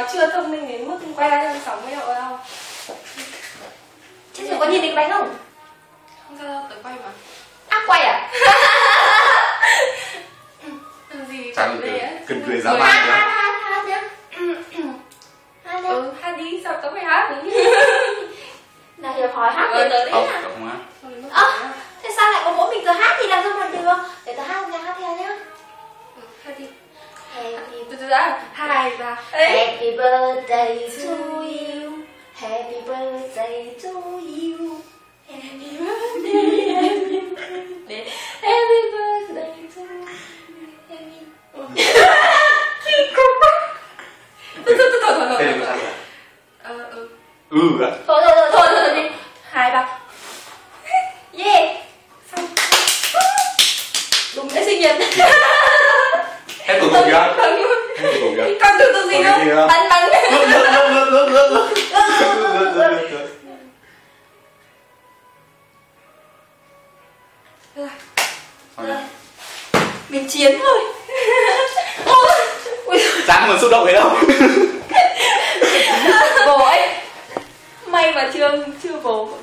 chưa thông minh đến mức quay ra cho 60 độ đâu. Thế rồi có nhìn thấy cái bánh không? Không sao đâu, tự quay mà. Ác quay à? Làm gì Chẳng đây á? cần cười dã man nhá. Hát nhá. Hát nhá. Hát đi, sao tớ phải hát? Nào Hiệp hỏi hát để tớ đi Không, nào. cậu không hát. Thế sao lại có mỗi mình tớ hát thì làm sao mà được? Để tớ hát nha, hát theo nhá. Hát đi. Happy Từ đã 2, 3. Happy birthday to you. Happy birthday to you. Happy birthday. Happy birthday to you. Kỳ cục quá. Thôi. Thế là sao vậy? Ạ. Thôi đi. 2, 3. Yeah. Xong. Đúng lễ sinh nhật. Hết cuộc kìa. Hết cuộc kìa. Con từ gì đâu? Bắn. Mình chiến thôi. Dám mà xúc động thế đâu. Bố ấy. May mà chưa bố.